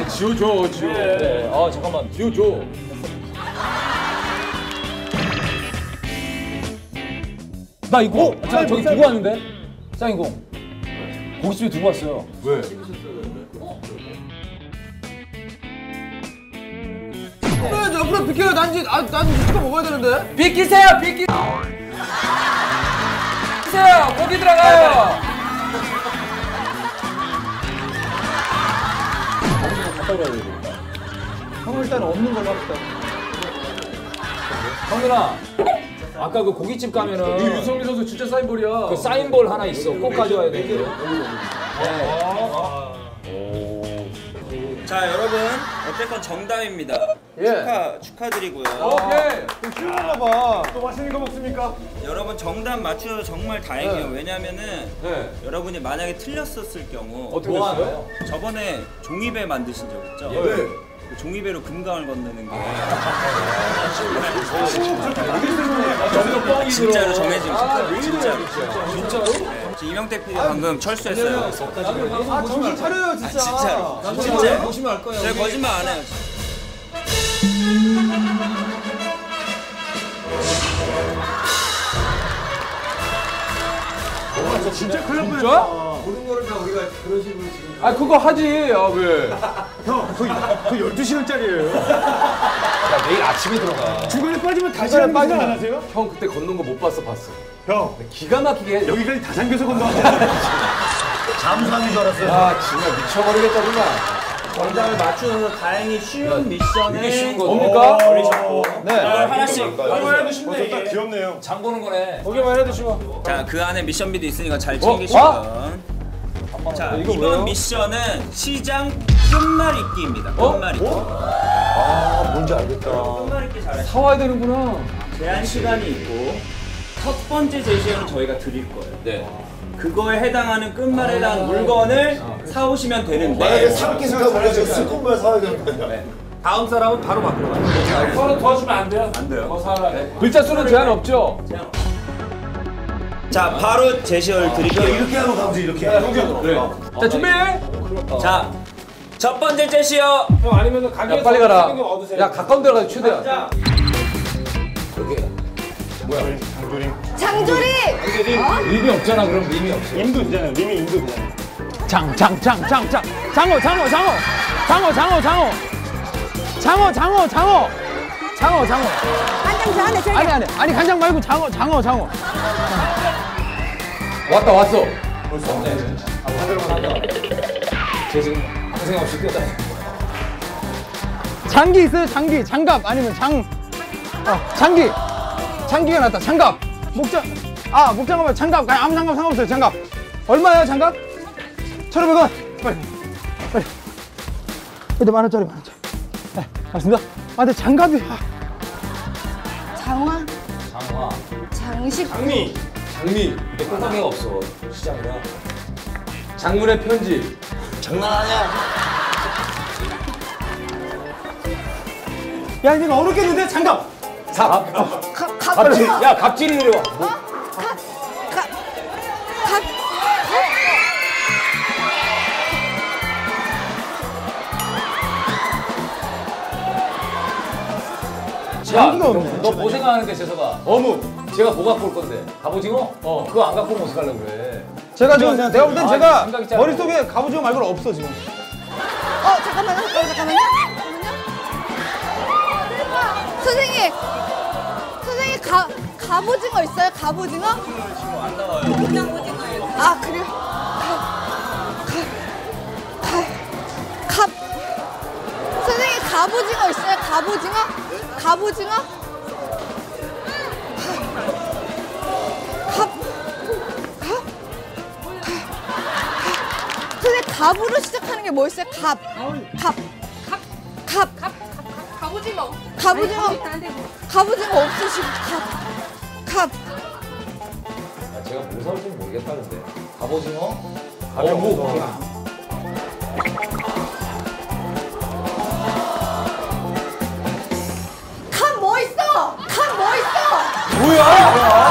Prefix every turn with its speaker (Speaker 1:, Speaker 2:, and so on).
Speaker 1: 아, 지워줘, 지워.
Speaker 2: 네. 잠깐만.
Speaker 1: 지워줘.
Speaker 2: 나 이거 저기 두고 왔는데? 쌍이공. 고깃집에 두고 왔어요.
Speaker 1: 왜?
Speaker 3: 옆으로 비켜요. 난 이제 시켜 먹어야 되는데.
Speaker 2: 비키세요, 비키세요. 고기 들어가요.
Speaker 3: 형 일단 없는 걸로 합시다.
Speaker 2: 형들아, 아까 그 고깃집 가면은
Speaker 1: 이 유성민 선수 진짜 사인볼이야.
Speaker 2: 그 사인볼 하나 있어. 꼭 가져와야 돼.
Speaker 4: 자 여러분 어쨌건 정답입니다. 축하드리고요.
Speaker 1: 오케이.
Speaker 3: 쉬운가 봐.
Speaker 1: 또 맛있는 거 먹습니까?
Speaker 4: 여러분 정답 맞추셔서 정말 다행이에요. 왜냐면은 여러분이 만약에 틀렸었을 경우
Speaker 1: 어떻게 됐어요?
Speaker 4: 저번에 종이배 만드신 적 있죠?
Speaker 1: 네.
Speaker 4: 그 종이배로 금강을 건너는 게 진짜로 정해진 거예요. 진짜로? 이명택 PD 방금 철수했어요.
Speaker 3: 정신 차려요 진짜.
Speaker 4: 진짜로.
Speaker 3: 보시면 알 거예요.
Speaker 4: 제가 거짓말 안 해요.
Speaker 1: 진짜 큰일 날 뻔했다. 모든 거를 다 우리가 그런 식으로 지금. 아, 그거 하지. 아, 왜?
Speaker 3: 형, 그 12시간짜리예요.
Speaker 2: 야, 내일 아침에 들어가.
Speaker 3: 중간에 빠지면 다시 하는 거안 하세요?
Speaker 1: 형 그때 걷는 거 못 봤어, 봤어.
Speaker 3: 형,
Speaker 1: 기가 막히게 해.
Speaker 3: 여기까지 다 잠겨서 건너왔어요. 잠수하는 줄 알았어요.
Speaker 1: 아, 정말 미쳐버리겠다, 정말.
Speaker 4: 정답을 맞추셔서 다행히 쉬운 미션을
Speaker 2: 쉬운 거
Speaker 1: 뭡니까?
Speaker 4: 버리셨고
Speaker 3: 네.
Speaker 4: 하나씩
Speaker 3: 해도 쉽네. 귀엽네요.
Speaker 2: 장 보는 거네.
Speaker 3: 보기만 해도 쉬워.
Speaker 4: 자, 그 안에 미션비도 있으니까 잘 챙기시면. 자, 이번
Speaker 3: 뭐예요?
Speaker 4: 미션은 시장 끝말잇기입니다. 끝말잇기.
Speaker 3: 뭔지 알겠다.
Speaker 4: 끝말잇기 잘하시죠.
Speaker 1: 사와야 되는구나.
Speaker 4: 제한 시간이 있고 첫 번째 제시어는 저희가 드릴 거예요.
Speaker 2: 네.
Speaker 4: 그거에 해당하는 끝말에 해당하는 물건을 사오시면 되는데
Speaker 5: 삼키스가 뭐라서 스콘발 사야 되는 거 아니야?
Speaker 4: 다음 사람은 바로 바꾸러 가요.
Speaker 1: 서로 도와주면 안 돼요?
Speaker 4: 안 돼요.
Speaker 1: 더 살아야 글자 수는 제한 없죠?
Speaker 4: 자, 바로 제시어를 드릴게요.
Speaker 5: 이렇게 하면 가보지 이렇게.
Speaker 1: 자, 준비!
Speaker 4: 자, 첫 번째 제시어.
Speaker 1: 형 아니면 가게에서
Speaker 2: 야, 빨리 가라.
Speaker 1: 생긴 거 얻으세요.
Speaker 2: 야, 가까운 데로 가서 최대한.
Speaker 6: 장조림!
Speaker 2: 의미 없잖아, 그럼 의미 없어.
Speaker 3: 임도 있잖아요. 님이 임도 있잖아요.
Speaker 6: 간장 저 안에
Speaker 7: 아니 간장 말고 장어.
Speaker 2: 왔다, 왔어. 벌써? 네. 쟤 지금 아무 생각 없이 뛰어다녀.
Speaker 7: 장기 있어요? 장갑 아니면 장기가 낫다. 장갑. 목장갑 장갑. 아무 장갑 상관없어요. 장갑. 얼마예요, 장갑? 1,500원. 빨리. 근데 10,000원짜리. 네, 알겠습니다. 근데 장갑이.
Speaker 6: 장화?
Speaker 2: 장화.
Speaker 6: 장식?
Speaker 1: 장미.
Speaker 2: 근데 꼼꼼이가 없어, 시장이라.
Speaker 1: 장문의 편지.
Speaker 5: 장난 아니야.
Speaker 7: 야, 이거 어렵겠는데? 장갑.
Speaker 2: 갑질. 야, 갑질이 내려와. 야, 너 뭐 생각하는데, 재석아? 어묵. 제가 뭐 갖고 올 건데? 갑오징어? 그거 안 갖고 오면 어떡하려고 그래?
Speaker 7: 제가 지금 내가 볼 땐 제가
Speaker 2: 생각이 짧아.
Speaker 7: 머릿속에 갑오징어 말고는 없어, 지금.
Speaker 6: 잠깐만요. 선생님 갑오징어 있어요? 갑오징어?
Speaker 4: 안 나와요.
Speaker 6: 아 그래요? 갑 선생님 갑오징어 있어요? 갑오징어? 선생님 갑으로 시작하는 게 뭐 있어요?
Speaker 8: 갑오징어.
Speaker 6: 갑오징어 없으시고 갑.
Speaker 2: 아, 제가 뭐 사올지 모르겠다, 근데. 갑오징어? 어묵.
Speaker 6: 갑 뭐 있어?
Speaker 2: 뭐야?